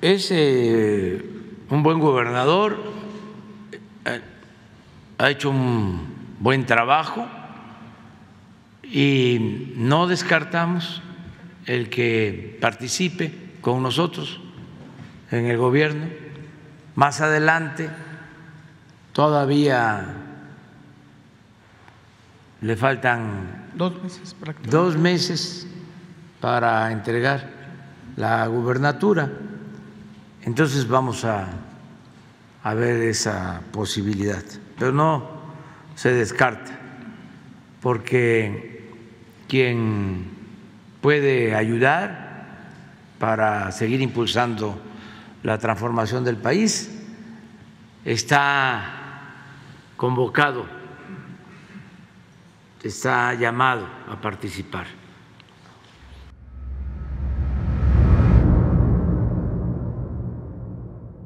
es un buen gobernador, ha hecho un buen trabajo y no descartamos el que participe con nosotros en el gobierno. Más adelante, todavía le faltan 2 meses prácticamente. 2 meses para entregar la gubernatura. Entonces vamos a ver esa posibilidad, pero no se descarta, porque quien puede ayudar para seguir impulsando la transformación del país está convocado, está llamado a participar.